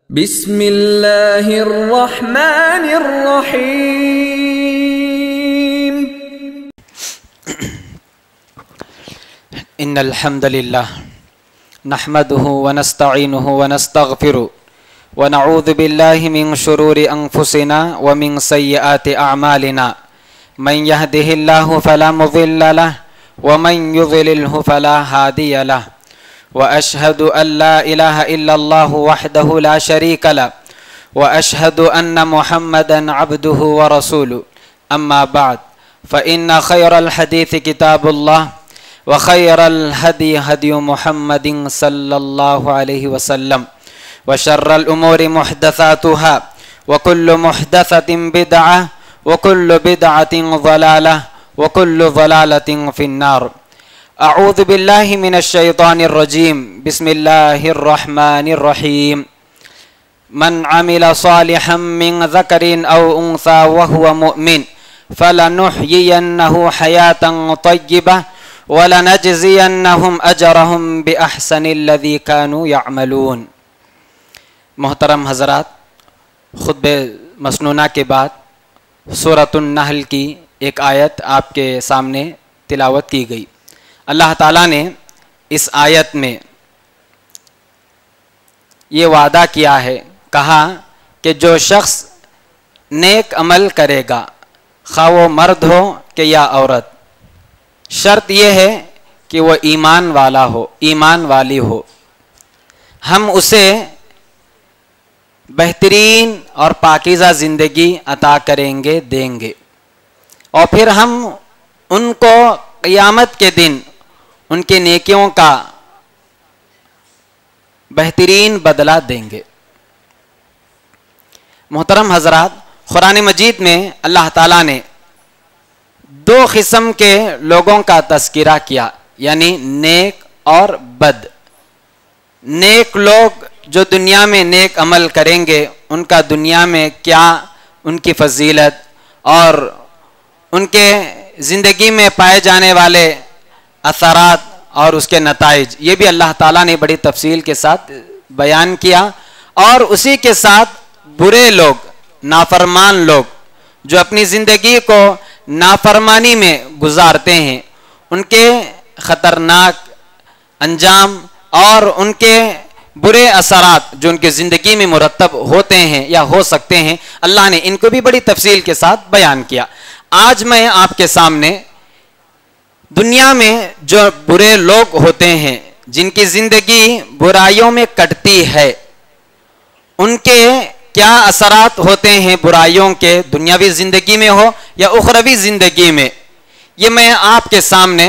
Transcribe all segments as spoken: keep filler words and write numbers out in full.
بسم اللہ الرحمن الرحیم ان الحمد للہ نحمده ونستعینه ونستغفره ونعوذ باللہ من شرور انفسنا ومن سیئات اعمالنا من يهده الله فلا مضل له ومن يضلله فلا هادي له وأشهد أن لا إله إلا الله وحده لا شريك له وأشهد أن محمدا عبده ورسوله أما بعد فإن خير الحديث كتاب الله وخير الهدي هدي محمد صلى الله عليه وسلم وشر الأمور محدثاتها وكل محدثة بدعة وكل بدعة ضلالة وكل ضلالة في النار. اعوذ باللہ من الشیطان الرجیم بسم اللہ الرحمن الرحیم من عمل صالحا من ذکر او انثى وهو مؤمن فلنحيينه حیاة طیبة ولنجزینهم اجرهم باحسن الذی كانوا يعملون. محترم حضرات، خطبہ مسنونہ کے بعد سورۃ النحل کی ایک آیت آپ کے سامنے تلاوت کی گئی. اللہ تعالیٰ نے اس آیت میں یہ وعدہ کیا ہے، کہا کہ جو شخص نیک عمل کرے گا، خواہ وہ مرد ہو کہ یا عورت، شرط یہ ہے کہ وہ ایمان والا ہو، ایمان والی ہو، ہم اسے بہترین اور پاکیزہ زندگی عطا کریں گے، دیں گے، اور پھر ہم ان کو قیامت کے دن ان کے نیکیوں کا بہترین بدلہ دیں گے. محترم حضرات، قرآن مجید میں اللہ تعالیٰ نے دو قسم کے لوگوں کا تذکرہ کیا، یعنی نیک اور بد. نیک لوگ جو دنیا میں نیک عمل کریں گے، ان کا دنیا میں کیا ان کی فضیلت اور ان کے زندگی میں پائے جانے والے اثرات اور اس کے نتائج، یہ بھی اللہ تعالیٰ نے بڑی تفصیل کے ساتھ بیان کیا. اور اسی کے ساتھ برے لوگ، نافرمان لوگ جو اپنی زندگی کو نافرمانی میں گزارتے ہیں، ان کے خطرناک انجام اور ان کے برے اثرات جو ان کی زندگی میں مرتب ہوتے ہیں یا ہو سکتے ہیں، اللہ نے ان کو بھی بڑی تفصیل کے ساتھ بیان کیا. آج میں آپ کے سامنے دنیا میں جو برے لوگ ہوتے ہیں، جن کی زندگی برائیوں میں کٹتی ہے، ان کے کیا اثرات ہوتے ہیں برائیوں کے، دنیاوی زندگی میں ہو یا اخروی زندگی میں، یہ میں آپ کے سامنے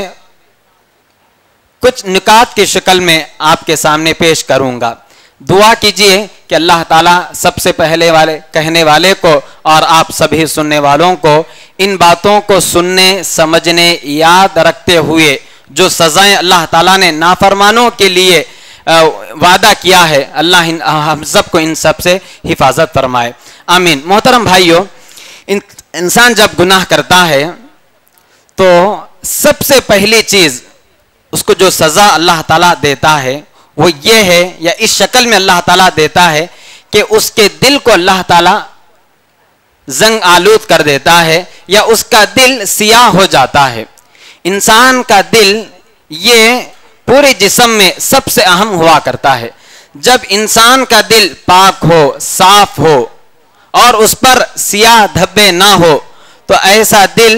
کچھ نکات کی شکل میں آپ کے سامنے پیش کروں گا. دعا کیجئے کہ اللہ تعالیٰ سب سے پہلے والے کہنے والے کو اور آپ سبھی سننے والوں کو ان باتوں کو سننے، سمجھنے، یاد رکھتے ہوئے جو سزائیں اللہ تعالیٰ نے نافرمانوں کے لیے وعدہ کیا ہے، اللہ ہم سب کو ان سب سے حفاظت فرمائے، آمین. محترم بھائیو، انسان جب گناہ کرتا ہے تو سب سے پہلی چیز اس کو جو سزا اللہ تعالیٰ دیتا ہے وہ یہ ہے، یا اس شکل میں اللہ تعالیٰ دیتا ہے کہ اس کے دل کو اللہ تعالیٰ زنگ آلود کر دیتا ہے، یا اس کا دل سیاہ ہو جاتا ہے. انسان کا دل یہ پورے جسم میں سب سے اہم ہوا کرتا ہے. جب انسان کا دل پاک ہو، صاف ہو اور اس پر سیاہ دھبے نہ ہو تو ایسا دل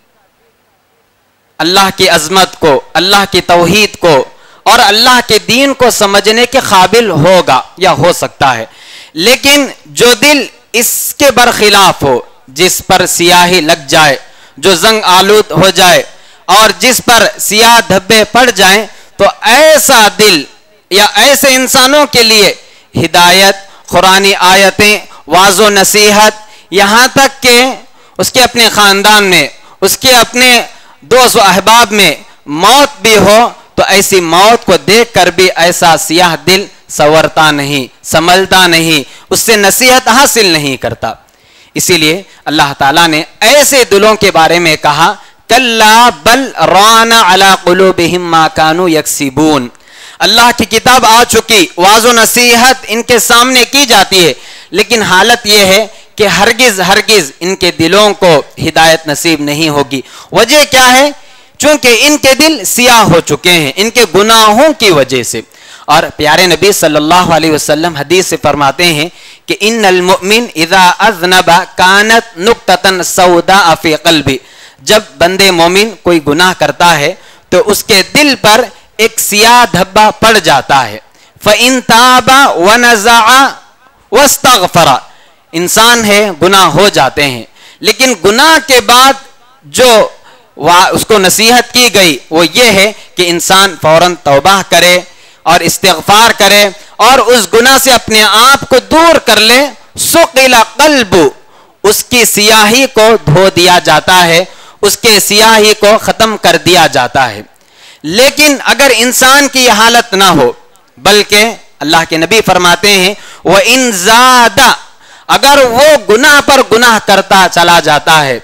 اللہ کی عظمت کو، اللہ کی توحید کو اور اللہ کے دین کو سمجھنے کے قابل ہوگا یا ہو سکتا ہے. لیکن جو دل اس کے برخلاف ہو، جس پر سیاہی لگ جائے، جو زنگ آلود ہو جائے اور جس پر سیاہ دھبے پڑ جائیں، تو ایسا دل یا ایسے انسانوں کے لیے ہدایت، قرآنی آیتیں، واعظ و نصیحت، یہاں تک کہ اس کے اپنے خاندان میں، اس کے اپنے دوست و احباب میں موت بھی ہو تو ایسی موت کو دیکھ کر بھی ایسا سیاہ دل سنورتا نہیں، سنبھلتا نہیں، اس سے نصیحت حاصل نہیں کرتا. اسی لیے اللہ تعالیٰ نے ایسے دلوں کے بارے میں کہا، کَلَّا بَلْ رَانَ عَلَىٰ قُلُوبِهِمْ مَا كَانُوا يَكْسِبُونَ. اللہ کی کتاب آ چکی, واعظ و نصیحت ان کے سامنے کی جاتی ہے, لیکن حالت یہ ہے کہ ہرگز ہرگز ان کے دلوں کو ہدایت نصیب نہیں ہوگی. وجہ کیا ہے؟ چونکہ ان کے دل سیاہ ہو چکے ہیں ان کے گناہوں کی وجہ سے. اور پیارے نبی صلی اللہ علیہ وسلم حدیث سے فرماتے ہیں کہ ان المؤمن اذا اذنب کانت نقطۃ سوداء فی قلبی, جب بندے مومن کوئی گناہ کرتا ہے تو اس کے دل پر ایک سیاہ دھبا پڑ جاتا ہے. فإن تاب ونزع واستغفر, انسان ہے گناہ ہو جاتے ہیں, لیکن گناہ کے بعد جو اس کو نصیحت کی گئی وہ یہ ہے کہ انسان فوراً توبہ کرے اور استغفار کرے اور اس گناہ سے اپنے آپ کو دور کر لے. سقل قلب, اس کی سیاہی کو دھو دیا جاتا ہے, اس کے سیاہی کو ختم کر دیا جاتا ہے. لیکن اگر انسان کی یہ حالت نہ ہو, بلکہ اللہ کے نبی فرماتے ہیں وَإِن زَادَ, اگر وہ گناہ پر گناہ کرتا چلا جاتا ہے,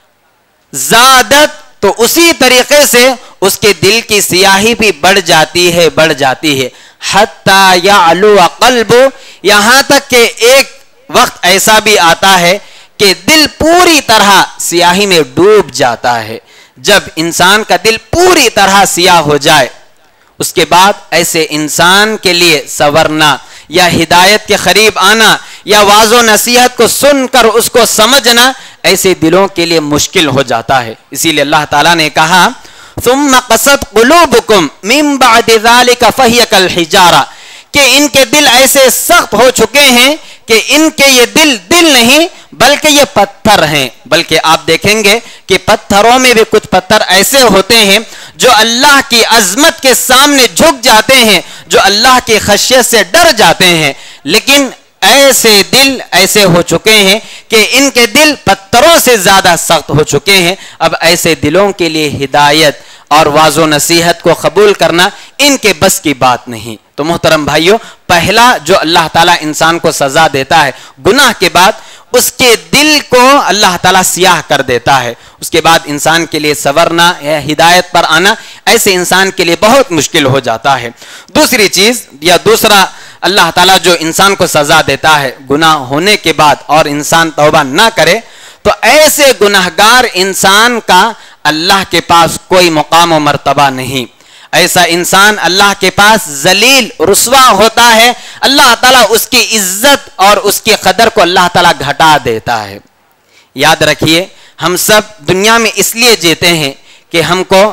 زادت, تو اسی طریقے سے اس کے دل کی سیاہی بھی بڑھ جاتی ہے بڑھ جاتی ہے حتی یعلو قلب, یہاں تک کہ ایک وقت ایسا بھی آتا ہے کہ دل پوری طرح سیاہی میں ڈوب جاتا ہے. جب انسان کا دل پوری طرح سیاہ ہو جائے, اس کے بعد ایسے انسان کے لیے سنورنا یا ہدایت کے قریب آنا یا واعظ و نصیحت کو سن کر اس کو سمجھنا ایسے دلوں کے لیے مشکل ہو جاتا ہے. اسی لیے اللہ تعالیٰ نے کہا ثم قست قلوبکم من بعد ذلك فهي كالحجارہ, کہ ان کے دل ایسے سخت ہو چکے ہیں کہ ان کے یہ دل دل نہیں بلکہ یہ پتھر ہیں. بلکہ آپ دیکھیں گے کہ پتھروں میں بھی کچھ پتھر ایسے ہوتے ہیں جو اللہ کی عظمت کے سامنے جھک جاتے ہیں, جو اللہ کی خشیت سے ڈر جاتے ہیں, لیکن ایسے دل ایسے ہو چکے ہیں کہ ان کے دل پتھروں سے زیادہ سخت ہو چکے ہیں. اب ایسے دلوں کے لیے ہدایت اور واعظ و نصیحت کو قبول کرنا ان کے بس کی بات نہیں. تو محترم بھائیوں, پہلا جو اللہ تعالیٰ انسان کو سزا دیتا ہے گناہ کے بعد, اس کے دل کو اللہ تعالیٰ سیاہ کر دیتا ہے. اس کے بعد انسان کے لیے سنورنا یا ہدایت پر آنا ایسے انسان کے لیے بہت مشکل ہو جاتا ہے. دوسری چیز یا دوسرا اللہ تعالیٰ جو انسان کو سزا دیتا ہے گناہ ہونے کے بعد اور انسان توبہ نہ کرے, تو ایسے گناہگار انسان کا اللہ کے پاس کوئی مقام و مرتبہ نہیں. ایسا انسان اللہ کے پاس ذلیل رسوا ہوتا ہے. اللہ تعالیٰ اس کی عزت اور اس کی قدر کو اللہ تعالیٰ گھٹا دیتا ہے. یاد رکھیے, ہم سب دنیا میں اس لیے جیتے ہیں کہ ہم کو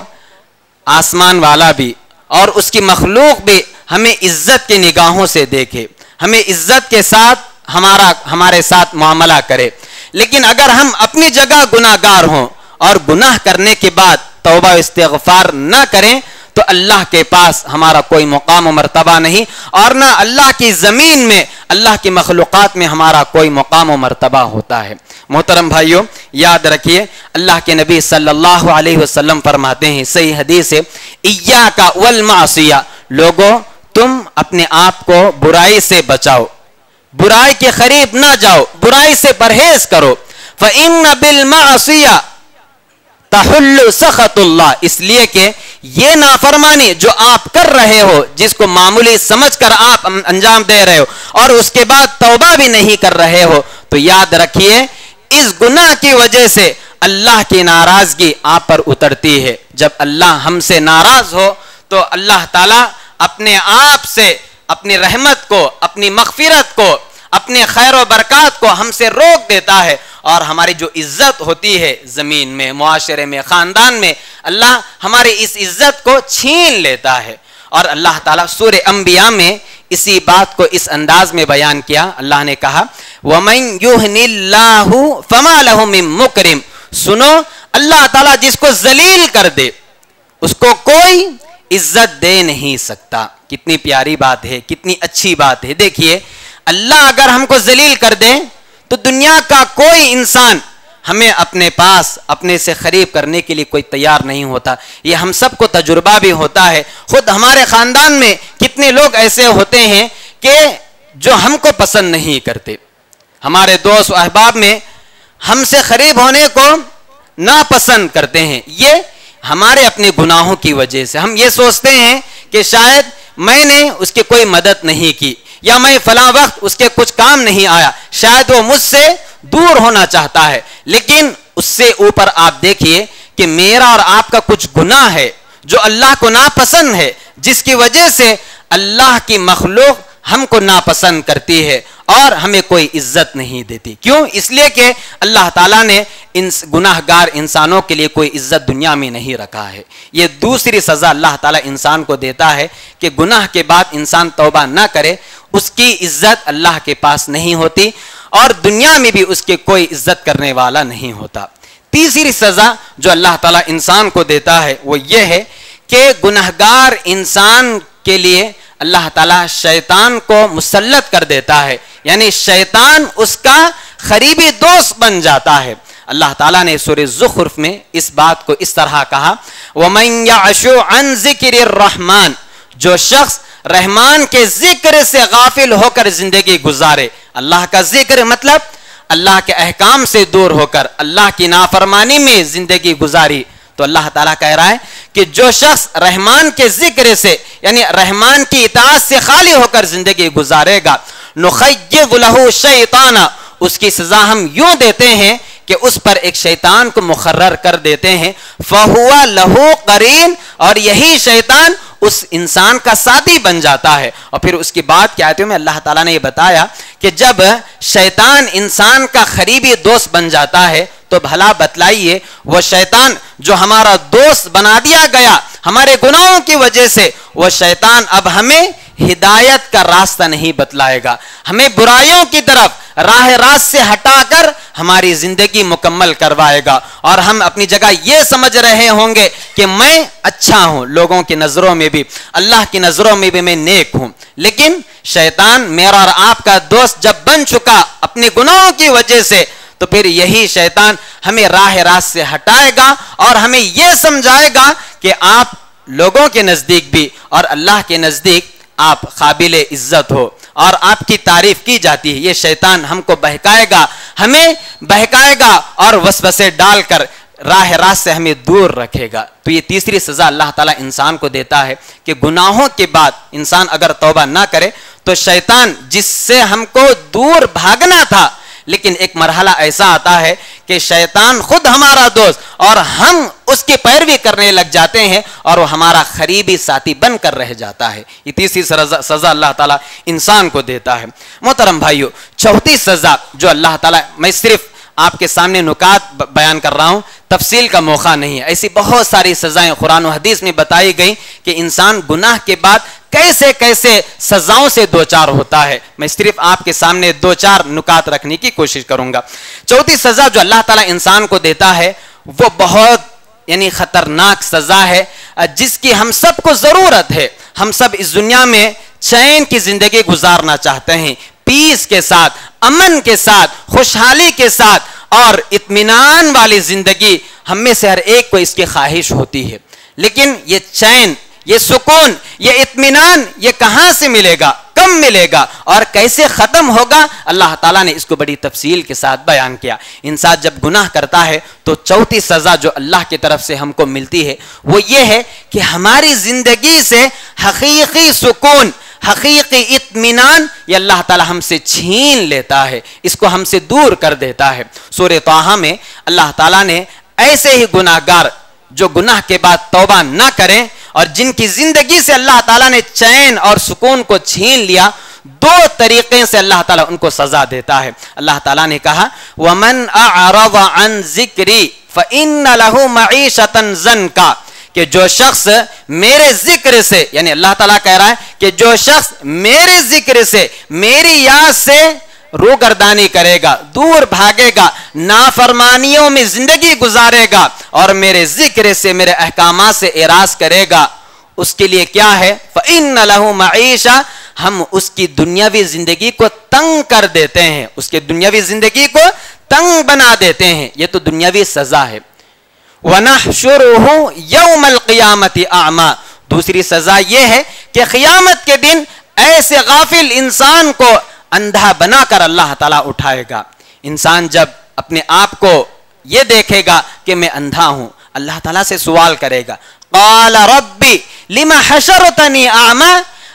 آسمان والا بھی اور اس کی مخلوق بھی ہمیں عزت کی نگاہوں سے دیکھے, ہمیں عزت کے ساتھ ہمارا ہمارے ساتھ معاملہ کرے. لیکن اگر ہم اپنی جگہ گناہ گار ہوں اور گناہ کرنے کے بعد توبہ و استغفار نہ کریں, تو اللہ کے پاس ہمارا کوئی مقام و مرتبہ نہیں, اور نہ اللہ کی زمین میں اللہ کی مخلوقات میں ہمارا کوئی مقام و مرتبہ ہوتا ہے. محترم بھائیوں, یاد رکھیے اللہ کے نبی صلی اللہ علیہ وسلم فرماتے ہیں, صحیح حدیث ہے, ایاک والمعصیہ, لوگوں تم اپنے آپ کو برائی سے بچاؤ, برائی کے قریب نہ جاؤ, برائی سے پرہیز کرو. فإن بالمعصیہ تحل سخط اللہ, اس لیے کہ یہ نافرمانی جو آپ کر رہے ہو, جس کو معمولی سمجھ کر آپ انجام دے رہے ہو اور اس کے بعد توبہ بھی نہیں کر رہے ہو, تو یاد رکھیے اس گناہ کی وجہ سے اللہ کی ناراضگی آپ پر اترتی ہے. جب اللہ ہم سے ناراض ہو تو اللہ تعالیٰ اپنے آپ سے اپنی رحمت کو, اپنی مغفرت کو, اپنے خیر و برکات کو ہم سے روک دیتا ہے, اور ہماری جو عزت ہوتی ہے زمین میں, معاشرے میں, خاندان میں, اللہ ہماری اس عزت کو چھین لیتا ہے. اور اللہ تعالیٰ سورہ انبیاء میں اسی بات کو اس انداز میں بیان کیا. اللہ نے کہا وَمَن يُهْنِ اللَّهُ فَمَا لَهُ مِن مُكْرِمٍ, سنو اللہ تعالیٰ جس کو ذلیل کر دے اس کو کوئی عزت دے نہیں سکتا. کتنی پیاری بات ہے, کتنی اچھی بات ہے. دیکھیے, اللہ اگر ہم کو ذلیل کر دے تو دنیا کا کوئی انسان ہمیں اپنے پاس اپنے سے قریب کرنے کے لیے کوئی تیار نہیں ہوتا. یہ ہم سب کو تجربہ بھی ہوتا ہے. خود ہمارے خاندان میں کتنے لوگ ایسے ہوتے ہیں کہ جو ہم کو پسند نہیں کرتے, ہمارے دوست و احباب میں ہم سے قریب ہونے کو ناپسند کرتے ہیں. یہ ہمارے اپنے گناہوں کی وجہ سے. ہم یہ سوچتے ہیں کہ شاید میں نے اس کی کوئی مدد نہیں کی یا میں فلاں وقت اس کے کچھ کام نہیں آیا, شاید وہ مجھ سے دور ہونا چاہتا ہے, لیکن اس سے اوپر آپ دیکھیے کہ میرا اور آپ کا کچھ گناہ ہے جو اللہ کو ناپسند ہے, جس کی وجہ سے اللہ کی مخلوق ہم کو ناپسند کرتی ہے اور ہمیں کوئی عزت نہیں دیتی. کیوں؟ اس لیے کہ اللہ تعالیٰ نے ان گناہ گار انسانوں کے لیے کوئی عزت دنیا میں نہیں رکھا ہے. یہ دوسری سزا اللہ تعالیٰ انسان کو دیتا ہے کہ گناہ کے بعد انسان توبہ نہ کرے, اس کی عزت اللہ کے پاس نہیں ہوتی اور دنیا میں بھی اس کے کوئی عزت کرنے والا نہیں ہوتا. تیسری سزا جو اللہ تعالیٰ انسان کو دیتا ہے وہ یہ ہے کہ گنہگار انسان کے لیے اللہ تعالیٰ شیطان کو مسلط کر دیتا ہے, یعنی شیطان اس کا قریبی دوست بن جاتا ہے. اللہ تعالیٰ نے سورہ زخرف میں اس بات کو اس طرح کہا, وَمَن يَعْشُ عَن ذِكْرِ الرَّحْمَنِ, جو شخص رحمان کے ذکر سے غافل ہو کر زندگی گزارے. اللہ کا ذکر مطلب اللہ کے احکام سے دور ہو کر اللہ کی نافرمانی میں زندگی گزاری. تو اللہ تعالیٰ کہہ رہا ہے کہ جو شخص رحمان کے ذکر سے یعنی رحمان کی اطاعت سے خالی ہو کر زندگی گزارے گا, نخیض لہ شیطانا, اس کی سزا ہم یوں دیتے ہیں کہ اس پر ایک شیطان کو مقرر کر دیتے ہیں, فہو لہ قرین, اور یہی شیطان اس انسان کا ساتھی بن جاتا ہے. اور پھر اس کی بات کی آیتوں میں اللہ تعالیٰ نے یہ بتایا کہ جب شیطان انسان کا قریبی دوست بن جاتا ہے تو بھلا بتلائیے وہ شیطان جو ہمارا دوست بنا دیا گیا ہمارے گناہوں کی وجہ سے, وہ شیطان اب ہمیں ہدایت کا راستہ نہیں بتلائے گا, ہمیں برائیوں کی طرف راہ راست سے ہٹا کر ہماری زندگی مکمل کروائے گا, اور ہم اپنی جگہ یہ سمجھ رہے ہوں گے کہ میں اچھا ہوں, لوگوں کی نظروں میں بھی اللہ کی نظروں میں بھی میں نیک ہوں. لیکن شیطان میرا اور آپ کا دوست جب بن چکا اپنے گناہوں کی وجہ سے, تو پھر یہی شیطان ہمیں راہ راست سے ہٹائے گا اور ہمیں یہ سمجھائے گا کہ آپ لوگوں کے نزدیک بھی اور اللہ کے نزدیک آپ قابل عزت ہو اور آپ کی تعریف کی جاتی ہے. یہ شیطان ہم کو بہکائے گا, ہمیں بہکائے گا اور وسوسے ڈال کر راہ راست سے ہمیں دور رکھے گا. تو یہ تیسری سزا اللہ تعالیٰ انسان کو دیتا ہے کہ گناہوں کے بعد انسان اگر توبہ نہ کرے تو شیطان جس سے ہم کو دور بھاگنا تھا, لیکن ایک مرحلہ ایسا آتا ہے کہ شیطان خود ہمارا دوست اور ہم اس کی پیروی کرنے لگ جاتے ہیں اور وہ ہمارا قریبی ساتھی بن کر رہ جاتا ہے. یہ تیسری سزا اللہ تعالیٰ انسان کو دیتا ہے. محترم بھائیو, چوتھی سزا جو اللہ تعالیٰ, میں صرف آپ کے سامنے نکات بیان کر رہا ہوں, تفصیل کا موقع نہیں ہے. ایسی بہت ساری سزائیں قرآن و حدیث میں بتائی گئی کہ انسان گناہ کے بعد کیسے کیسے سزاؤں سے دوچار ہوتا ہے. میں صرف آپ کے سامنے دو چار نکات رکھنے کی کوشش کروں گا. چوتھی سزا جو اللہ تعالیٰ انسان کو دیتا ہے وہ بہت یعنی خطرناک سزا ہے جس کی ہم سب کو ضرورت ہے. ہم سب اس دنیا میں چین کی زندگی گزارنا چاہتے ہیں, پیس کے ساتھ, امن کے ساتھ, خوشحالی کے ساتھ اور اطمینان والی زندگی ہم میں سے ہر ایک کو اس کی خواہش ہوتی ہے. لیکن یہ چین, یہ سکون, یہ اطمینان یہ کہاں سے ملے گا, کب ملے گا اور کیسے ختم ہوگا؟ اللہ تعالیٰ نے اس کو بڑی تفصیل کے ساتھ بیان کیا. انسان جب گناہ کرتا ہے تو چوتھی سزا جو اللہ کی طرف سے ہم کو ملتی ہے وہ یہ ہے کہ ہماری زندگی سے حقیقی سکون, حقیقی اطمینان یہ اللہ تعالیٰ ہم سے چھین لیتا ہے, اس کو ہم سے دور کر دیتا ہے. سورہ طٰہٰ میں اللہ تعالیٰ نے ایسے ہی گناہ گار جو گناہ کے بعد توبہ نہ کریں اور جن کی زندگی سے اللہ تعالیٰ نے چین اور سکون کو چھین لیا, دو طریقے سے اللہ تعالیٰ ان کو سزا دیتا ہے. اللہ تعالیٰ نے کہا وَمَنْ أَعْرَضَ عَنْ ذِكْرِي فَإِنَّ لَهُ مَعِيشَةً ضَنْكَ, کہ جو شخص میرے ذکر سے, یعنی اللہ تعالیٰ کہہ رہا ہے کہ جو شخص میرے ذکر سے, میری یاد سے روگردانی کرے گا, دور بھاگے گا, نافرمانیوں میں زندگی گزارے گا اور میرے ذکر سے, میرے احکامات سے اعراض کرے گا, اس کے لیے کیا ہے؟ فَإِنَّ لَهُ مَعِيشَةً, ہم اس کی دنیاوی زندگی کو تنگ کر دیتے ہیں, اس کی دنیاوی زندگی کو تنگ بنا دیتے ہیں. یہ تو دنیاوی سزا ہے. وَنَحْشُرُهُ يَوْمَ الْقِيَامَةِ أَعْمَى, دوسری سزا یہ ہے کہ قیامت کے دن ایسے غافل انسان کو اندھا بنا کر اللہ تعالیٰ اٹھائے گا. انسان جب اپنے آپ کو یہ دیکھے گا کہ میں اندھا ہوں, اللہ تعالیٰ سے سوال کرے گا, قال ربی لما حشرتنی اعمی,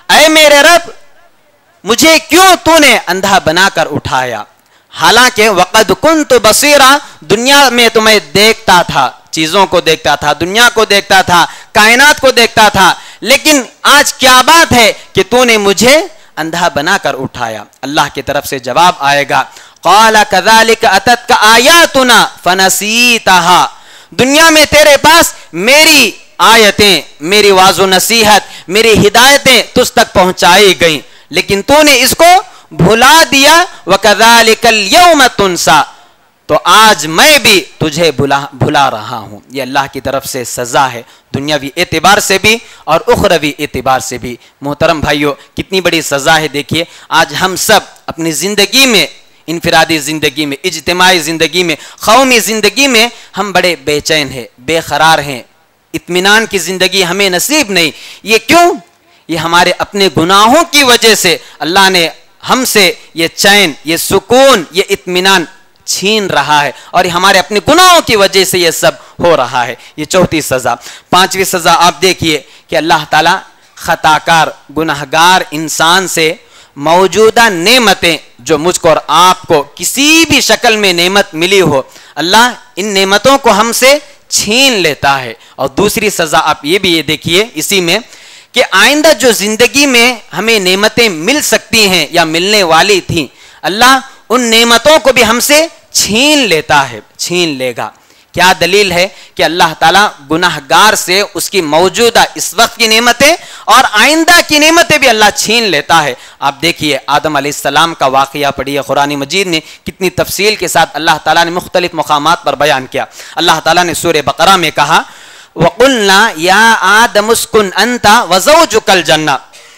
اے میرے رب مجھے کیوں تو نے اندھا بنا کر اٹھایا، حالانکہ وقد کنت بصیرا، دنیا میں تمہیں دیکھتا تھا، چیزوں کو دیکھتا تھا، دنیا کو دیکھتا تھا، کائنات کو دیکھتا تھا، لیکن آج کیا بات ہے کہ تو نے مجھے اندھا بنا کر اٹھایا۔ اللہ کی طرف سے جواب آئے گا، قال كذلك اتتك آیاتنا فنسیتها، دنیا میں تیرے پاس میری آیتیں، میری واعظ و نصیحت، میری ہدایتیں تجھ تک پہنچائی گئیں، لیکن تو نے اس کو بھلا دیا، وَكَذَلِكَ الْيَوْمَ تُنْسَى، تو آج میں بھی تجھے بھلا بھلا رہا ہوں۔ یہ اللہ کی طرف سے سزا ہے، دنیاوی اعتبار سے بھی اور اخروی اعتبار سے بھی۔ محترم بھائیو، کتنی بڑی سزا ہے، دیکھیے آج ہم سب اپنی زندگی میں، انفرادی زندگی میں، اجتماعی زندگی میں، قومی زندگی میں ہم بڑے بے چین ہیں، بے قرار ہیں، اطمینان کی زندگی ہمیں نصیب نہیں۔ یہ کیوں؟ یہ ہمارے اپنے گناہوں کی وجہ سے اللہ نے ہم سے یہ چین، یہ سکون، یہ اطمینان چھین رہا ہے، اور ہمارے اپنے گناہوں کی وجہ سے یہ سب ہو رہا ہے۔ یہ چوتھی سزا۔ پانچویں سزا آپ دیکھیے کہ اللہ تعالیٰ خطا کار گناہگار انسان سے موجودہ نعمتیں جو مجھ کو اور آپ کو کسی بھی شکل میں نعمت ملی ہو، اللہ ان نعمتوں کو ہم سے چھین لیتا ہے۔ اور دوسری سزا آپ یہ بھی یہ دیکھیے اسی میں کہ آئندہ جو زندگی میں ہمیں نعمتیں مل سکتی ہیں یا ملنے والی تھیں، اللہ ان نعمتوں کو بھی ہم سے چھین لیتا ہے، چھین لے گا۔ کیا دلیل ہے کہ اللہ تعالیٰ گناہگار سے اس کی موجودہ اس وقت کی نعمتیں اور آئندہ کی نعمتیں بھی اللہ چھین لیتا ہے۔ آپ دیکھیے آدم علیہ السلام کا واقعہ پڑھیے، قرآن مجید نے کتنی تفصیل کے ساتھ اللہ تعالیٰ نے مختلف مقامات پر بیان کیا۔ اللہ تعالیٰ نے سورہ بقرہ میں کہا، وَقُلْنَا يَا آدَمُ اسْكُنْ أَنْتَ وَزَوْجُكَ الْجَنَّةَ،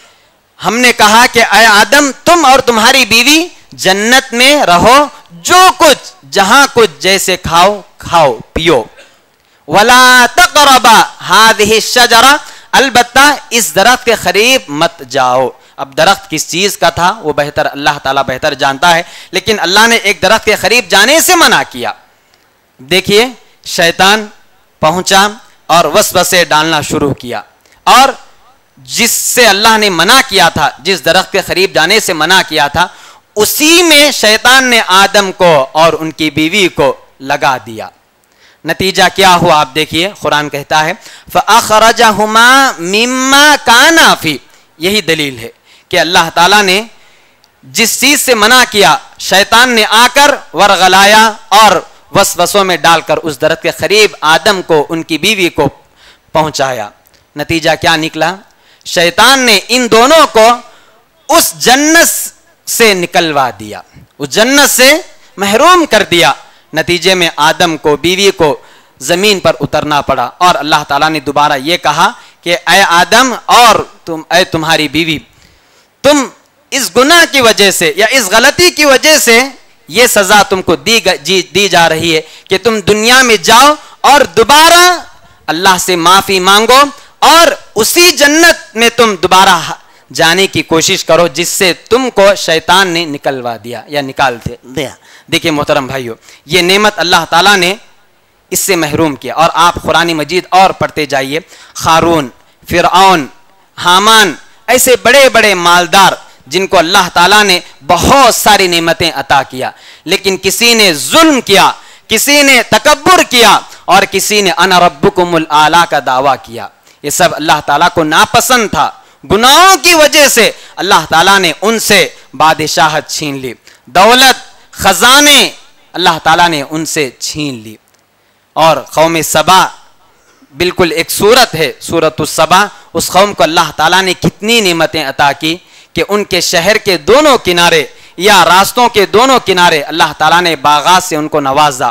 ہم نے کہا کہ اے آدم تم اور تمہاری بیوی جنت میں رہو، جو کچھ جہاں کچھ جیسے کھاؤ کھاؤ پیو، وَلَا تَقْرَبَا هَذِهِ الشَّجَرَةَ، البتہ اس درخت کے قریب مت جاؤ۔ اب درخت کس چیز کا تھا وہ بہتر اللہ تعالیٰ بہتر جانتا ہے، لیکن اللہ نے ایک درخت کے قریب جانے سے منع کیا۔ دیکھیے شیطان پہنچا اور وسوسے ڈالنا شروع کیا، اور جس سے اللہ نے منع کیا تھا، جس درخت کے قریب جانے سے منع کیا تھا، اسی میں شیطان نے آدم کو اور ان کی بیوی کو لگا دیا۔ نتیجہ کیا ہوا آپ دیکھیے، قرآن کہتا ہے فَأَخْرَجَهُمَا مِمَّا كَانَا فِيهِ، یہی دلیل ہے کہ اللہ تعالیٰ نے جس چیز سے منع کیا شیطان نے آ کر ورغلایا اور وسوسوں میں ڈال کر اس درخت کے قریب آدم کو ان کی بیوی کو پہنچایا۔ نتیجہ کیا نکلا؟ شیطان نے ان دونوں کو اس جنت سے نکلوا دیا، اس جنت سے محروم کر دیا۔ نتیجے میں آدم کو بیوی کو زمین پر اترنا پڑا، اور اللہ تعالیٰ نے دوبارہ یہ کہا کہ اے آدم اور تم اے تمہاری بیوی، تم اس گناہ کی وجہ سے یا اس غلطی کی وجہ سے یہ سزا تم کو دی دی جا رہی ہے کہ تم دنیا میں جاؤ اور دوبارہ اللہ سے معافی مانگو اور اسی جنت میں تم دوبارہ جانے کی کوشش کرو جس سے تم کو شیطان نے نکلوا دیا یا نکال دیا۔ دیکھیں محترم بھائیو، یہ نعمت اللہ تعالیٰ نے اس سے محروم کیا۔ اور آپ قرآن مجید اور پڑھتے جائیے، قارون، فرعون، حامان، ایسے بڑے بڑے مالدار جن کو اللہ تعالیٰ نے بہت ساری نعمتیں عطا کیا، لیکن کسی نے ظلم کیا، کسی نے تکبر کیا، اور کسی نے انا ربکم الاعلی کا دعویٰ کیا۔ یہ سب اللہ تعالیٰ کو ناپسند تھا۔ گناہوں کی وجہ سے اللہ تعالیٰ نے ان سے بادشاہت چھین لی، دولت، خزانے اللہ تعالیٰ نے ان سے چھین لی۔ اور قوم سبا بالکل ایک صورت ہے، سورۃ السبا، اس قوم کو اللہ تعالیٰ نے کتنی نعمتیں عطا کی کہ ان کے شہر کے دونوں کنارے یا راستوں کے دونوں کنارے اللہ تعالیٰ نے باغات سے ان کو نوازا۔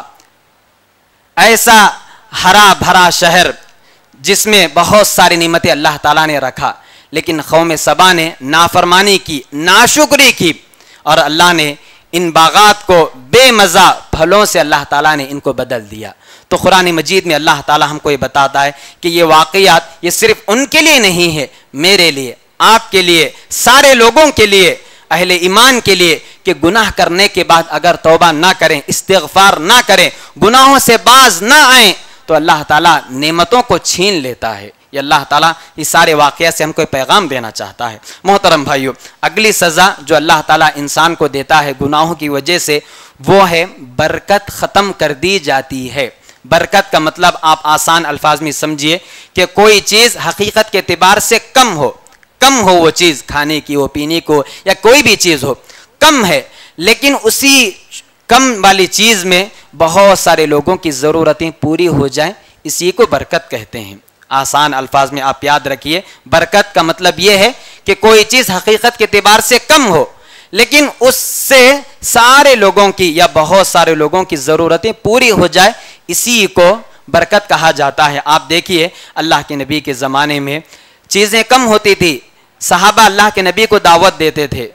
ایسا ہرا بھرا شہر جس میں بہت ساری نعمتیں اللہ تعالیٰ نے رکھا، لیکن قوم سبا نے نافرمانی کی، ناشکری کی، اور اللہ نے ان باغات کو بے مزہ پھلوں سے اللہ تعالیٰ نے ان کو بدل دیا۔ تو قرآن مجید میں اللہ تعالیٰ ہم کو یہ بتاتا ہے کہ یہ واقعات یہ صرف ان کے لیے نہیں ہے، میرے لیے، آپ کے لیے، سارے لوگوں کے لیے، اہل ایمان کے لیے، کہ گناہ کرنے کے بعد اگر توبہ نہ کریں، استغفار نہ کریں، گناہوں سے باز نہ آئیں، تو اللہ تعالیٰ نعمتوں کو چھین لیتا ہے۔ یہ اللہ تعالیٰ اس سارے واقعہ سے ہم کو پیغام دینا چاہتا ہے۔ محترم بھائیو، اگلی سزا جو اللہ تعالیٰ انسان کو دیتا ہے گناہوں کی وجہ سے، وہ ہے برکت ختم کر دی جاتی ہے۔ برکت کا مطلب آپ آسان الفاظ میں سمجھیے کہ کوئی چیز حقیقت کے اعتبار سے کم ہو، کم ہو وہ چیز، کھانے کی ہو، پینے کو، یا کوئی بھی چیز ہو، کم ہے، لیکن اسی کم والی چیز میں بہت سارے لوگوں کی ضرورتیں پوری ہو جائیں، اسی کو برکت کہتے ہیں۔ آسان الفاظ میں آپ یاد رکھیے، برکت کا مطلب یہ ہے کہ کوئی چیز حقیقت کے اعتبار سے کم ہو، لیکن اس سے سارے لوگوں کی یا بہت سارے لوگوں کی ضرورتیں پوری ہو جائے، اسی کو برکت کہا جاتا ہے۔ آپ دیکھیے اللہ کے نبی کے زمانے میں چیزیں کم ہوتی تھی، صحابہ اللہ کے نبی کو دعوت دیتے تھے،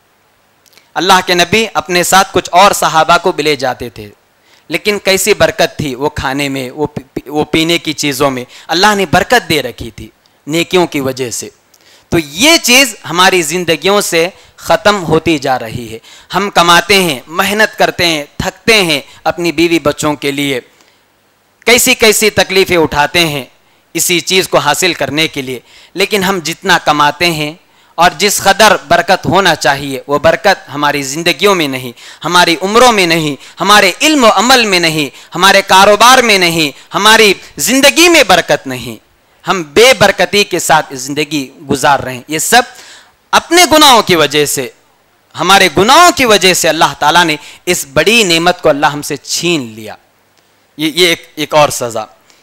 اللہ کے نبی اپنے ساتھ کچھ اور صحابہ کو بھی لے جاتے تھے، لیکن کیسی برکت تھی وہ کھانے میں، وہ وہ پینے کی چیزوں میں، اللہ نے برکت دے رکھی تھی نیکیوں کی وجہ سے۔ تو یہ چیز ہماری زندگیوں سے ختم ہوتی جا رہی ہے۔ ہم کماتے ہیں، محنت کرتے ہیں، تھکتے ہیں اپنی بیوی بچوں کے لیے، کیسی کیسی تکلیفیں اٹھاتے ہیں اسی چیز کو حاصل کرنے کے لیے، لیکن ہم جتنا کماتے ہیں اور جس قدر برکت ہونا چاہیے وہ برکت ہماری زندگیوں میں نہیں، ہماری عمروں میں نہیں، ہمارے علم و عمل میں نہیں، ہمارے کاروبار میں نہیں، ہماری زندگی میں برکت نہیں، ہم بے برکتی کے ساتھ زندگی گزار رہے ہیں۔ یہ سب اپنے گناہوں کی وجہ سے، ہمارے گناہوں کی وجہ سے اللہ تعالیٰ نے اس بڑی نعمت کو اللہ ہم سے چھین لیا۔ یہ یہ ایک ایک اور سزا۔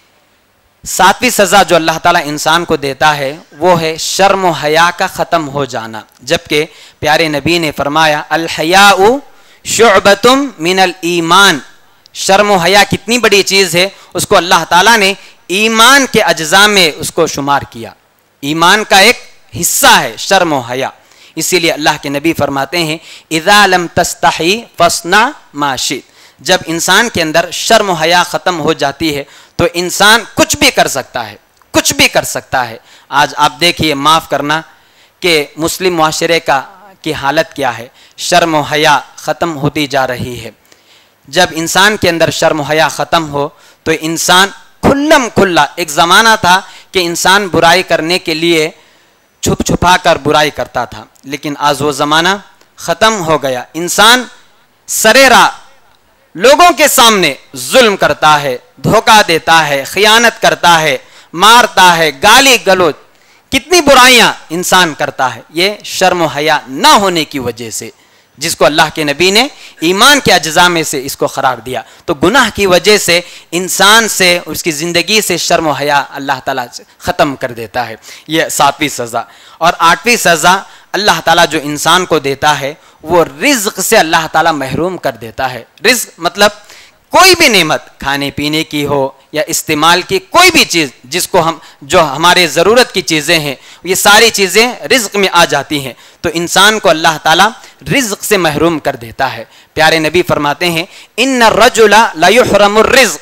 ساتویں سزا جو اللہ تعالیٰ انسان کو دیتا ہے وہ ہے شرم و حیا کا ختم ہو جانا، جبکہ پیارے نبی نے فرمایا الحیاء شعبۃ من الایمان، شرم و حیا کتنی بڑی چیز ہے، اس کو اللہ تعالیٰ نے ایمان کے اجزاء میں اس کو شمار کیا، ایمان کا ایک حصہ ہے شرم و حیا۔ اسی لیے اللہ کے نبی فرماتے ہیں اذا لم تستحی فاصنع ما شئت، جب انسان کے اندر شرم و حیا ختم ہو جاتی ہے تو انسان کچھ بھی کر سکتا ہے، کچھ بھی کر سکتا ہے۔ آج آپ دیکھیے، معاف کرنا کہ مسلم معاشرے کا کی حالت کیا ہے، شرم و حیا ختم ہوتی جا رہی ہے۔ جب انسان کے اندر شرم و حیا ختم ہو تو انسان کھلم کھلا، ایک زمانہ تھا کہ انسان برائی کرنے کے لیے چھپ چھپا کر برائی کرتا تھا، لیکن آج وہ زمانہ ختم ہو گیا۔ انسان سریرا لوگوں کے سامنے ظلم کرتا ہے، دھوکہ دیتا ہے، خیانت کرتا ہے، مارتا ہے، گالی گلوچ، کتنی برائیاں انسان کرتا ہے، یہ شرم و حیا نہ ہونے کی وجہ سے، جس کو اللہ کے نبی نے ایمان کے اجزاء میں سے اس کو قرار دیا۔ تو گناہ کی وجہ سے انسان سے، اس کی زندگی سے شرم و حیا اللہ تعالیٰ ختم کر دیتا ہے۔ یہ ساتویں سزا۔ اور آٹھویں سزا اللہ تعالیٰ جو انسان کو دیتا ہے وہ رزق سے اللہ تعالیٰ محروم کر دیتا ہے۔ رزق مطلب کوئی بھی نعمت، کھانے پینے کی ہو یا استعمال کی کوئی بھی چیز جس کو ہم جو ہمارے ضرورت کی چیزیں ہیں، یہ ساری چیزیں رزق میں آ جاتی ہیں، تو انسان کو اللہ تعالیٰ رزق سے محروم کر دیتا ہے۔ پیارے نبی فرماتے ہیں ان الرجل لا يحرم الرزق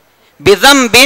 بذنب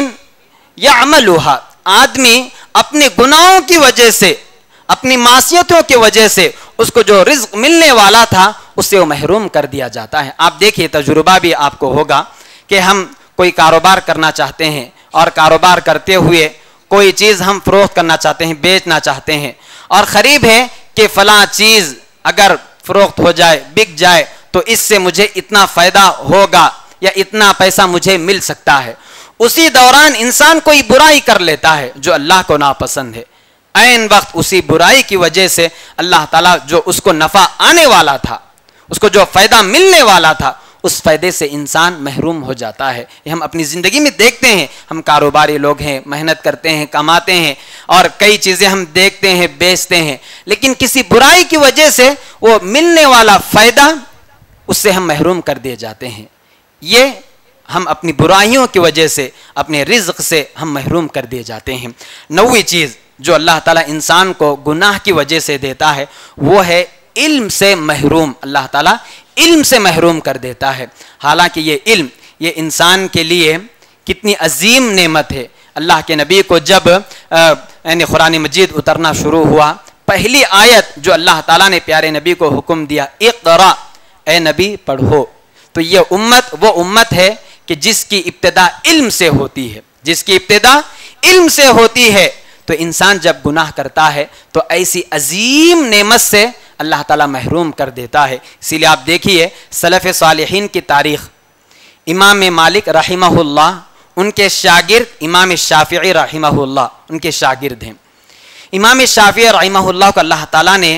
يعملها، آدمی اپنے گناہوں کی وجہ سے، اپنی معصیتوں کی وجہ سے اس کو جو رزق ملنے والا تھا اس سے وہ محروم کر دیا جاتا ہے۔ آپ دیکھیے، تجربہ بھی آپ کو ہوگا کہ ہم کوئی کاروبار کرنا چاہتے ہیں اور کاروبار کرتے ہوئے کوئی چیز ہم فروخت کرنا چاہتے ہیں، بیچنا چاہتے ہیں، اور قریب ہے کہ فلاں چیز اگر فروخت ہو جائے، بک جائے تو اس سے مجھے اتنا فائدہ ہوگا یا اتنا پیسہ مجھے مل سکتا ہے۔ اسی دوران انسان کوئی برائی کر لیتا ہے جو اللہ کو ناپسند ہے، عین وقت اسی برائی کی وجہ سے اللہ تعالیٰ جو اس کو نفع آنے والا تھا، اس کو جو فائدہ ملنے والا تھا، اس فائدے سے انسان محروم ہو جاتا ہے۔ یہ ہم اپنی زندگی میں دیکھتے ہیں، ہم کاروباری لوگ ہیں، محنت کرتے ہیں، کماتے ہیں، اور کئی چیزیں ہم دیکھتے ہیں، بیچتے ہیں، لیکن کسی برائی کی وجہ سے وہ ملنے والا فائدہ اس سے ہم محروم کر دیے جاتے ہیں۔ یہ ہم اپنی برائیوں کی وجہ سے، اپنے رزق سے ہم محروم کر دیے جاتے ہیں۔ نویں چیز جو اللہ تعالیٰ انسان کو گناہ کی وجہ سے دیتا ہے وہ ہے علم سے محروم، اللہ تعالیٰ علم سے محروم کر دیتا ہے۔ حالانکہ یہ علم، یہ انسان کے لیے کتنی عظیم نعمت ہے۔ اللہ کے نبی کو جب یعنی قرآن مجید اترنا شروع ہوا، پہلی آیت جو اللہ تعالیٰ نے پیارے نبی کو حکم دیا، اقرا، اے نبی پڑھو، تو یہ امت وہ امت ہے کہ جس کی ابتدا علم سے ہوتی ہے، جس کی ابتدا علم سے ہوتی ہے، تو انسان جب گناہ کرتا ہے تو ایسی عظیم نعمت سے اللہ تعالیٰ محروم کر دیتا ہے. اسی لیے آپ دیکھیے سلف صالحین کی تاریخ. امام مالک رحمہ اللہ ان کے شاگرد امام شافعی رحمہ اللہ ان کے شاگرد ہیں. امام شافعی رحمہ اللہ کو اللہ تعالیٰ نے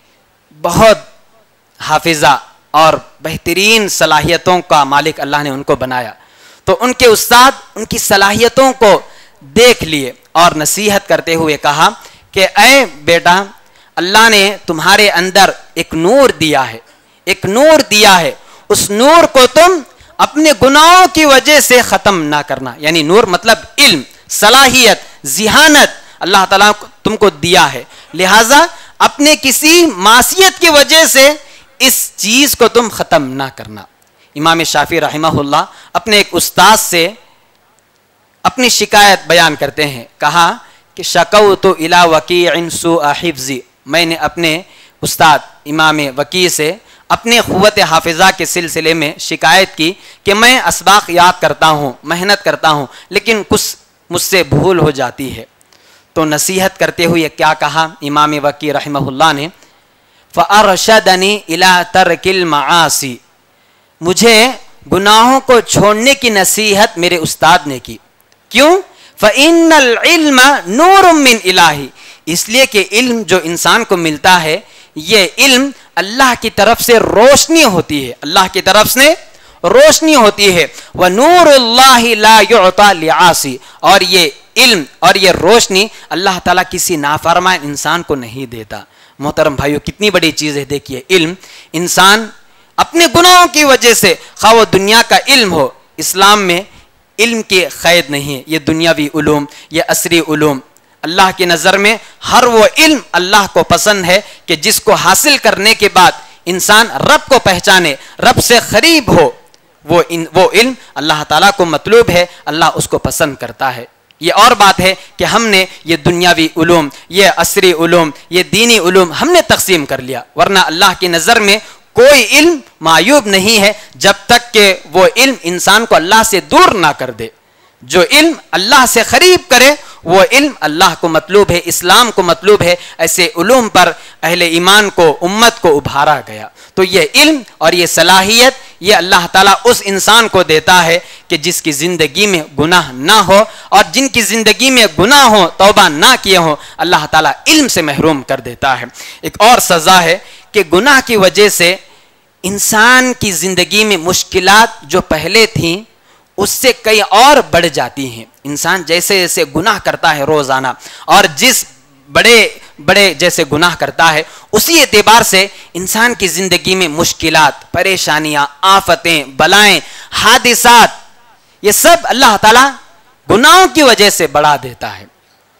بہت حافظہ اور بہترین صلاحیتوں کا مالک اللہ نے ان کو بنایا. تو ان کے استاد ان کی صلاحیتوں کو دیکھ لیے اور نصیحت کرتے ہوئے کہا کہ اے بیٹا اللہ نے تمہارے اندر ایک نور دیا ہے ایک نور دیا ہے اس نور کو تم اپنے گناہوں کی وجہ سے ختم نہ کرنا. یعنی نور مطلب علم، صلاحیت، ذہانت اللہ تعالیٰ تم کو دیا ہے، لہٰذا اپنے کسی معصیت کی وجہ سے اس چیز کو تم ختم نہ کرنا. امام شافعی رحمہ اللہ اپنے ایک استاد سے اپنی شکایت بیان کرتے ہیں. کہا کہ شکوت الی وکیع سوء حفظی، میں نے اپنے استاد امام وکیع سے اپنے قوت حافظہ کے سلسلے میں شکایت کی کہ میں اسباق یاد کرتا ہوں، محنت کرتا ہوں، لیکن کچھ مجھ سے بھول ہو جاتی ہے. تو نصیحت کرتے ہوئے کیا کہا امام وکیع رحمہ اللہ نے؟ فَأَرْشَدَنِي إِلَىٰ تَرْكِ الْمَعَاصِي، مجھے گناہوں کو چھوڑنے کی نصیحت میرے استاد نے کی. کیوں؟ فَإِنَّ الْعِلْمَ نُورٌ مِّنْ إِلَٰهِ، اس لیے کہ علم جو انسان کو ملتا ہے یہ علم اللہ کی طرف سے روشنی ہوتی ہے، اللہ کی طرف سے روشنی ہوتی ہے. وَنُورُ اللَّهِ لَا يُعْطَى لِعَاصِي، اور یہ علم اور یہ روشنی اللہ تعالیٰ کسی نافرمان انسان کو نہیں دیتا. محترم بھائیو کتنی بڑی چیز ہے. دیکھیے علم، انسان اپنے گناہوں کی وجہ سے خواہ وہ دنیا کا علم ہو، اسلام میں علم کی قید نہیں ہے. یہ دنیاوی علوم، یہ عصری علوم، اللہ کی نظر میں ہر وہ علم اللہ کو پسند ہے کہ جس کو حاصل کرنے کے بعد انسان رب کو پہچانے، رب سے قریب ہو. وہ وہ علم اللہ تعالیٰ کو مطلوب ہے، اللہ اس کو پسند کرتا ہے. یہ اور بات ہے کہ ہم نے یہ دنیاوی علوم، یہ عصری علوم، یہ دینی علوم ہم نے تقسیم کر لیا، ورنہ اللہ کی نظر میں کوئی علم معیوب نہیں ہے جب تک کہ وہ علم انسان کو اللہ سے دور نہ کر دے. جو علم اللہ سے قریب کرے وہ علم اللہ کو مطلوب ہے، اسلام کو مطلوب ہے. ایسے علوم پر اہل ایمان کو، امت کو ابھارا گیا. تو یہ علم اور یہ صلاحیت یہ اللہ تعالیٰ اس انسان کو دیتا ہے کہ جس کی زندگی میں گناہ نہ ہو، اور جن کی زندگی میں گناہ ہو، توبہ نہ کیے ہوں، اللہ تعالیٰ علم سے محروم کر دیتا ہے. ایک اور سزا ہے کہ گناہ کی وجہ سے انسان کی زندگی میں مشکلات جو پہلے تھیں اس سے کئی اور بڑھ جاتی ہیں. انسان جیسے جیسے گناہ کرتا ہے روزانہ، اور جس بڑے بڑے جیسے گناہ کرتا ہے، اسی اعتبار سے انسان کی زندگی میں مشکلات، پریشانیاں، آفتیں، بلائیں، حادثات، یہ سب اللہ تعالیٰ گناہوں کی وجہ سے بڑھا دیتا ہے.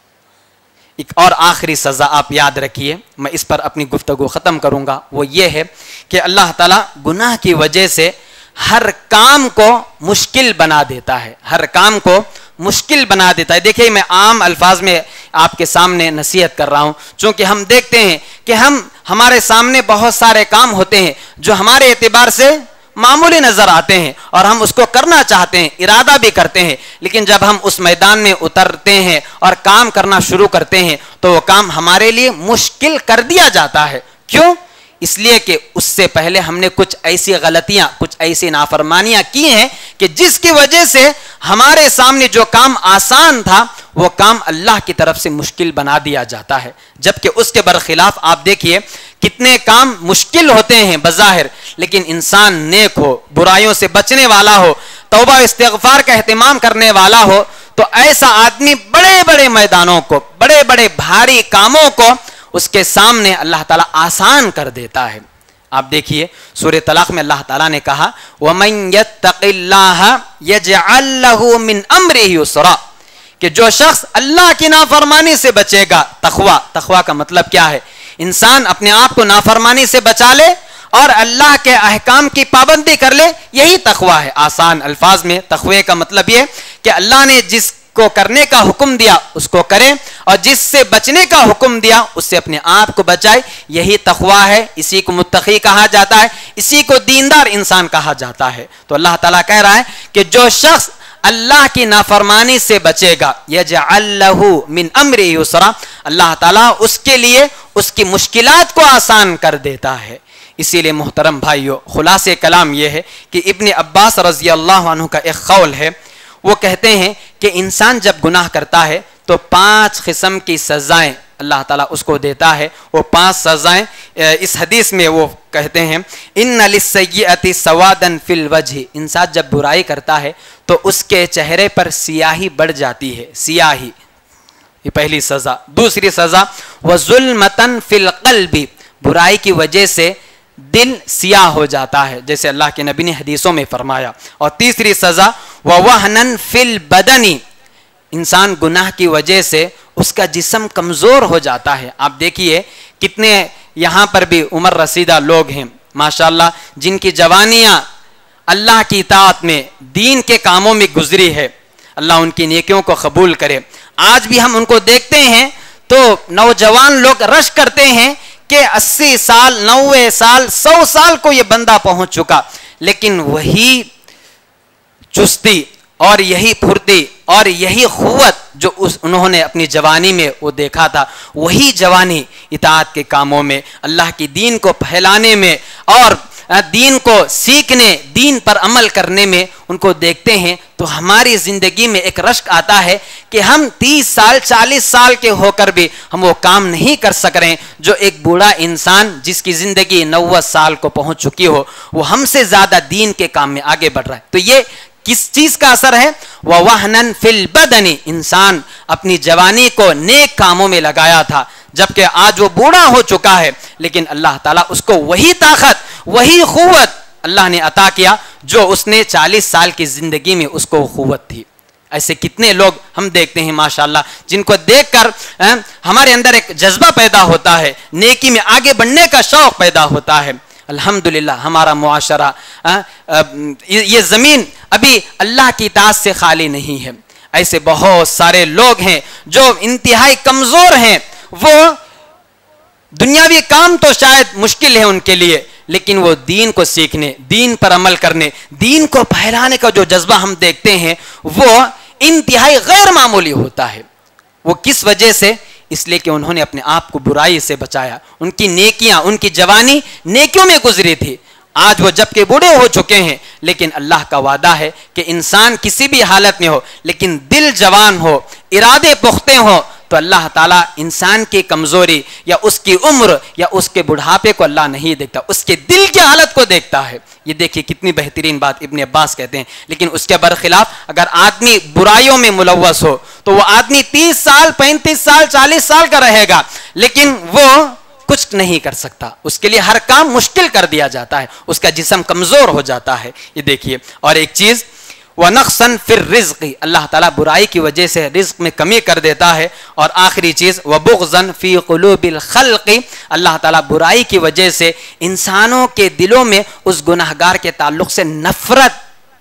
ایک اور آخری سزا آپ یاد رکھیے، میں اس پر اپنی گفتگو ختم کروں گا، وہ یہ ہے کہ اللہ تعالیٰ گناہ کی وجہ سے ہر کام کو مشکل بنا دیتا ہے، ہر کام کو مشکل بنا دیتا ہے. دیکھیے میں عام الفاظ میں آپ کے سامنے نصیحت کر رہا ہوں، چونکہ ہم دیکھتے ہیں کہ ہم ہمارے سامنے بہت سارے کام ہوتے ہیں جو ہمارے اعتبار سے معمولی نظر آتے ہیں اور ہم اس کو کرنا چاہتے ہیں، ارادہ بھی کرتے ہیں، لیکن جب ہم اس میدان میں اترتے ہیں اور کام کرنا شروع کرتے ہیں تو وہ کام ہمارے لیے مشکل کر دیا جاتا ہے. کیوں؟ اس لیے کہ اس سے پہلے ہم نے کچھ ایسی غلطیاں، کچھ ایسی نافرمانیاں کی ہیں کہ جس کی وجہ سے ہمارے سامنے جو کام آسان تھا وہ کام اللہ کی طرف سے مشکل بنا دیا جاتا ہے. جبکہ اس کے برخلاف آپ دیکھیے کتنے کام مشکل ہوتے ہیں بظاہر، لیکن انسان نیک ہو، برائیوں سے بچنے والا ہو، توبہ استغفار کا اہتمام کرنے والا ہو، تو ایسا آدمی بڑے بڑے میدانوں کو، بڑے بڑے بھاری کاموں کو اس کے سامنے اللہ تعالیٰ آسان کر دیتا ہے. آپ دیکھیے سورہ طلاق میں اللہ تعالیٰ نے کہا وَمَن يَتَّقِ اللَّهَ يَجْعَلْ لَهُ مِنْ أَمْرِهِ يُسْرًا، کہ جو شخص اللہ کی نافرمانی سے بچے گا. تقویٰ، تقویٰ کا مطلب کیا ہے؟ انسان اپنے آپ کو نافرمانی سے بچا لے اور اللہ کے احکام کی پابندی کر لے، یہی تقویٰ ہے. آسان الفاظ میں تقوی کا مطلب یہ کہ اللہ نے جس کو کرنے کا حکم دیا اس کو کرے، اور جس سے بچنے کا حکم دیا اس سے اپنے آپ کو بچائے. یہی تقویٰ ہے، اسی کو متقی کہا جاتا ہے، اسی کو دیندار انسان کہا جاتا ہے. تو اللہ تعالیٰ کہہ رہا ہے کہ جو شخص اللہ کی نافرمانی سے بچے گا یجعل لہ من امرہ یسرا، اللہ تعالیٰ اس کے لیے اس کی مشکلات کو آسان کر دیتا ہے۔ اسی لیے محترم بھائیو، خلاصہ کلام یہ ہے کہ ابن عباس رضی اللہ عنہ کا ایک قول ہے، وہ کہتے ہیں کہ انسان جب گناہ کرتا ہے تو پانچ قسم کی سزائیں اللہ تعالیٰ اس کو دیتا ہے۔ وہ پانچ سزائیں اس حدیث میں وہ کہتے ہیں، ان للسیئۃ سوادا فی الوجہ، انسان جب برائی کرتا ہے تو اس کے چہرے پر سیاہی بڑھ جاتی ہے، سیاہی، یہ پہلی سزا۔ دوسری سزا وظلمۃ فی القلب، برائی کی وجہ سے دل سیاہ ہو جاتا ہے، جیسے اللہ کے نبی نے حدیثوں میں فرمایا۔ اور تیسری سزا ووہنا فی البدن، انسان گناہ کی وجہ سے اس کا جسم کمزور ہو جاتا ہے۔ آپ دیکھیے کتنے یہاں پر بھی عمر رسیدہ لوگ ہیں ماشاءاللہ، جن کی جوانیاں اللہ کی اطاعت میں دین کے کاموں میں گزری ہے، اللہ ان کی نیکیوں کو قبول کرے۔ آج بھی ہم ان کو دیکھتے ہیں تو نوجوان لوگ رش کرتے ہیں کہ اسی سال، نوے سال، سو سال کو یہ بندہ پہنچ چکا، لیکن وہی چستی اور یہی پھرتی اور یہی قوت جو اس انہوں نے اپنی جوانی میں وہ دیکھا تھا، وہی جوانی اطاعت کے کاموں میں، اللہ کی دین کو پھیلانے میں اور دین کو سیکھنے، دین پر عمل کرنے میں ان کو دیکھتے ہیں تو ہماری زندگی میں ایک رشک آتا ہے کہ ہم تیس سال چالیس سال کے ہو کر بھی ہم وہ کام نہیں کر سک رہے ہیں جو ایک بوڑھا انسان جس کی زندگی نوے سال کو پہنچ چکی ہو، وہ ہم سے زیادہ دین کے کام میں آگے بڑھ رہا ہے۔ تو یہ کس چیز کا اثر ہے؟ وَوَهْنًا فِي الْبَدَنِ، انسان اپنی جوانی کو نیک کاموں میں لگایا تھا، جبکہ آج وہ بوڑھا ہو چکا ہے، لیکن اللہ تعالیٰ اس کو وہی طاقت، وہی قوت اللہ نے عطا کیا جو اس نے چالیس سال کی زندگی میں اس کو قوت تھی۔ ایسے کتنے لوگ ہم دیکھتے ہیں ماشاءاللہ جن کو دیکھ کر ہمارے اندر ایک جذبہ پیدا ہوتا ہے، نیکی میں آگے بڑھنے کا شوق پیدا ہوتا ہے۔ الحمدللہ ہمارا معاشرہ، یہ زمین ابھی اللہ کی اطاعت سے خالی نہیں ہے۔ ایسے بہت سارے لوگ ہیں جو انتہائی کمزور ہیں، وہ دنیاوی کام تو شاید مشکل ہے ان کے لیے، لیکن وہ دین کو سیکھنے، دین پر عمل کرنے، دین کو پھیلانے کا جو جذبہ ہم دیکھتے ہیں وہ انتہائی غیر معمولی ہوتا ہے۔ وہ کس وجہ سے؟ اس لیے کہ انہوں نے اپنے آپ کو برائی سے بچایا، ان کی نیکیاں، ان کی جوانی نیکیوں میں گزری تھی۔ آج وہ جب کہ بوڑھے ہو چکے ہیں، لیکن اللہ کا وعدہ ہے کہ انسان کسی بھی حالت میں ہو لیکن دل جوان ہو، ارادے پختے ہوں، تو اللہ تعالیٰ انسان کی کمزوری یا اس کی عمر یا اس کے بڑھاپے کو اللہ نہیں دیکھتا، اس کے دل کی حالت کو دیکھتا ہے۔ یہ دیکھیے کتنی بہترین بات ابن عباس کہتے ہیں۔ لیکن اس کے برخلاف اگر آدمی برائیوں میں ملوث ہو تو وہ آدمی تیس سال، پینتیس سال، چالیس سال کا رہے گا، لیکن وہ کچھ نہیں کر سکتا، اس کے لیے ہر کام مشکل کر دیا جاتا ہے، اس کا جسم کمزور ہو جاتا ہے۔ یہ دیکھیے، اور ایک چیز وَنَقْصًا فِي الرِّزْقِ، اللہ تعالیٰ برائی کی وجہ سے رزق میں کمی کر دیتا ہے۔ اور آخری چیز وَبُغْضًا فِي قُلُوبِ الْخَلْقِ، اللہ تعالیٰ برائی کی وجہ سے انسانوں کے دلوں میں اس گناہگار کے تعلق سے نفرت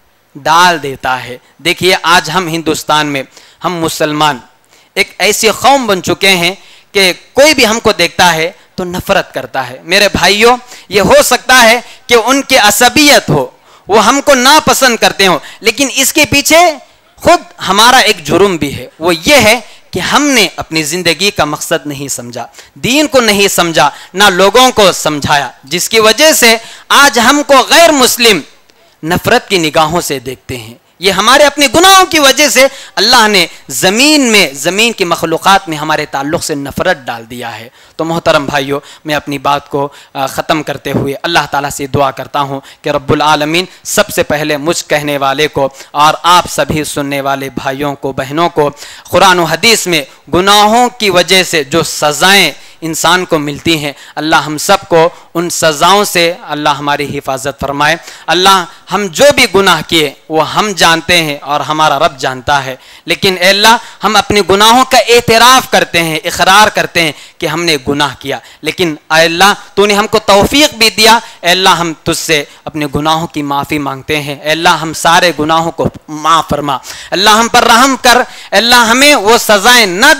ڈال دیتا ہے۔ دیکھیے آج ہم ہندوستان میں، ہم مسلمان ایک ایسی قوم بن چکے ہیں کہ کوئی بھی ہم کو دیکھتا ہے تو نفرت کرتا ہے۔ میرے بھائیوں، یہ ہو سکتا ہے کہ ان کی عصبیت ہو، وہ ہم کو ناپسند کرتے ہوں، لیکن اس کے پیچھے خود ہمارا ایک جرم بھی ہے، وہ یہ ہے کہ ہم نے اپنی زندگی کا مقصد نہیں سمجھا، دین کو نہیں سمجھا، نہ لوگوں کو سمجھایا، جس کی وجہ سے آج ہم کو غیر مسلم نفرت کی نگاہوں سے دیکھتے ہیں۔ یہ ہمارے اپنے گناہوں کی وجہ سے اللہ نے زمین میں، زمین کی مخلوقات میں ہمارے تعلق سے نفرت ڈال دیا ہے۔ تو محترم بھائیوں، میں اپنی بات کو ختم کرتے ہوئے اللہ تعالیٰ سے دعا کرتا ہوں کہ رب العالمین سب سے پہلے مجھ کہنے والے کو اور آپ سبھی سننے والے بھائیوں کو، بہنوں کو، قرآن و حدیث میں گناہوں کی وجہ سے جو سزائیں انسان کو ملتی ہیں، اللہ ہم سب کو ان سزاؤں سے اللہ ہماری حفاظت فرمائے۔ اللہ ہم جو بھی گناہ کیے وہ ہم جانتے ہیں اور ہمارا رب جانتا ہے، لیکن اے اللہ ہم اپنے گناہوں کا اعتراف کرتے ہیں، اقرار کرتے ہیں کہ ہم نے گناہ کیا، لیکن اے اللہ تو نے ہم کو توفیق بھی دیا، اے اللہ ہم تجھ سے اپنے گناہوں کی معافی مانگتے ہیں۔ اے اللہ ہم سارے گناہوں کو معاف فرما، اللہ ہم پر رحم کر، اے اللہ ہمیں وہ سزائیں نہ دے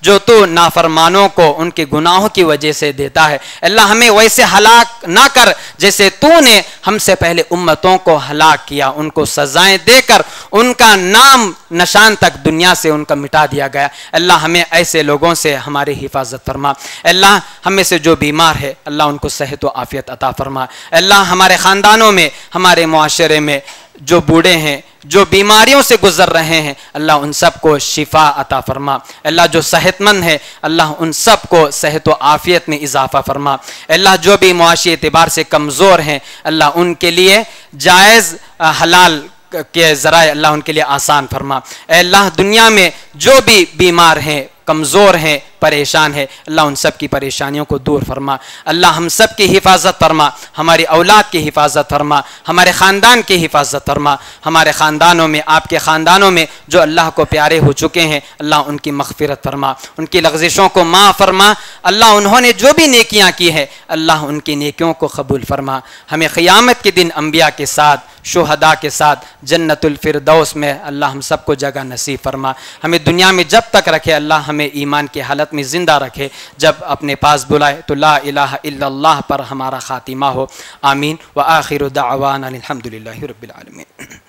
جو تو نافرمانوں کو ان کے گناہوں کی وجہ سے دیتا ہے۔ اللہ ہمیں ویسے ہلاک نہ کر جیسے تو نے ہم سے پہلے امتوں کو ہلاک کیا، ان کو سزائیں دے کر ان کا نام نشان تک دنیا سے ان کا مٹا دیا گیا۔ اللہ ہمیں ایسے لوگوں سے ہماری حفاظت فرما۔ اللہ ہمیں سے جو بیمار ہے اللہ ان کو صحت و عافیت عطا فرما۔ اللہ ہمارے خاندانوں میں، ہمارے معاشرے میں جو بوڑھے ہیں، جو بیماریوں سے گزر رہے ہیں، اللہ ان سب کو شفا عطا فرما۔ اللہ جو صحت مند ہے اللہ ان سب کو صحت و عافیت میں اضافہ فرما۔ اللہ جو بھی معاشی اعتبار سے کمزور ہیں اللہ ان کے لیے جائز حلال کے ذرائع اللہ ان کے لیے آسان فرما۔ اے اللہ دنیا میں جو بھی بیمار ہیں، کمزور ہیں، پریشان ہے، اللہ ان سب کی پریشانیوں کو دور فرما۔ اللہ ہم سب کی حفاظت فرما، ہماری اولاد کی حفاظت فرما، ہمارے خاندان کی حفاظت فرما۔ ہمارے خاندانوں میں، آپ کے خاندانوں میں جو اللہ کو پیارے ہو چکے ہیں اللہ ان کی مغفرت فرما، ان کی لغزشوں کو معاف فرما۔ اللہ انہوں نے جو بھی نیکیاں کی ہیں اللہ ان کی نیکیوں کو قبول فرما۔ ہمیں قیامت کے دن انبیاء کے ساتھ، شہداء کے ساتھ جنت الفردوس میں اللہ ہم سب کو جگہ نصیب فرما۔ ہمیں دنیا میں جب تک رکھے اللہ ہمیں ایمان کی حالت میں زندہ رکھے، جب اپنے پاس بلائے تو لا الہ الا اللہ پر ہمارا خاتمہ ہو۔ آمین۔ وآخر دعوانا الحمد للہ رب العالمین۔